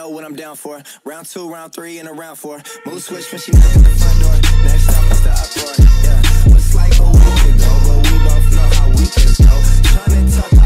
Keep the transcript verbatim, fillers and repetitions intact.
know what I'm down for. Round two, round three, and a round four. Move switch when she knock at the front door. Next up is the uproar. Yeah, what's like a week ago, but we both know how we can go. Tryna talk